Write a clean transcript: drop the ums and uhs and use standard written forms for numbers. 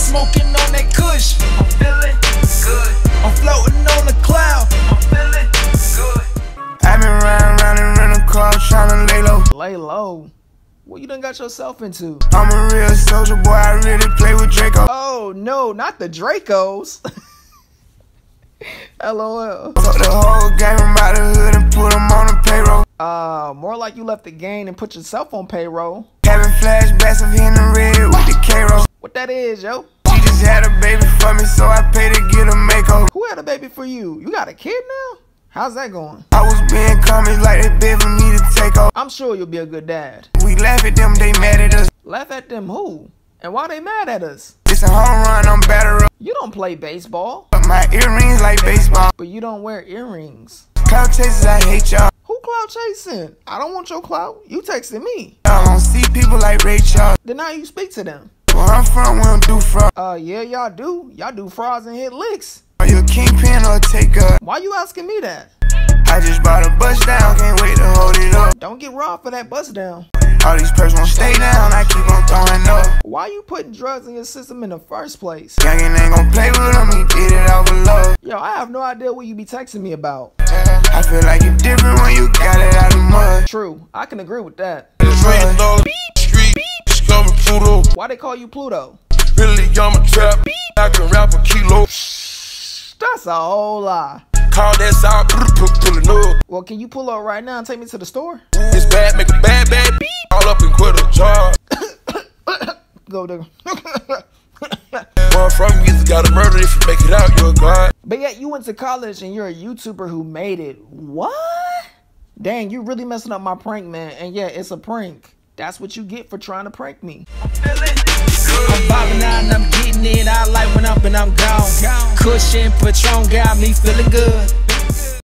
smoking on that kush. I'm feeling good. I'm floating on the cloud. I'm feeling good. I've been riding around in rental car trying to lay low. Lay low? What you done got yourself into? I'm a real soldier boy, I really play with Draco. Oh no, not the Dracos. LOL. Took the whole game from out the hood and put them on the payroll. More like you left the game and put yourself on payroll. Having flashbacks of hitting the red with the K-roll. What that is, yo? She just had a baby for me, so I paid to get a makeover. Who had a baby for you? You got a kid now? How's that going? I was being comics like they bid for me to take over. I'm sure you'll be a good dad. We laugh at them, they mad at us. Laugh at them who? And why they mad at us? It's a home run, I'm batter up. You don't play baseball. But my earrings like baseball. But you don't wear earrings. Clout chasers, I hate y'all. Who clout chasing? I don't want your clout. You texting me. I don't see people like Ray Charles. Then how you speak to them? Where I'm from, we don't do fraud. Yeah, y'all do. Y'all do frauds and hit licks. Are you a kingpin or a taker? Why you asking me that? I just bought a bus down, can't wait to hold it up. Don't get robbed for that bust down. All these perks won't stay down, I keep on throwing up. Why you putting drugs in your system in the first place? Youngin' ain't gon' play with him, he did it out of love. Yo, I have no idea what you be texting me about. I feel like it's different when you got it out of mud. True, I can agree with that. Why they call you Pluto? Really, I'm a trap. I can rap a kilo. That's a whole lie. Call that sour, pulling up. Well, can you pull up right now and take me to the store? It's bad, make a bad, all up and quit a job. Go there. Where I'm from, you either gotta murder if you make it out, you're a god. But yet you went to college and you're a YouTuber who made it. What? Dang, you really messing up my prank, man. And yeah, it's a prank. That's what you get for trying to prank me. I'm vibing out and I'm getting it. I like when up and I'm gone. Cushion Patron got me feeling good.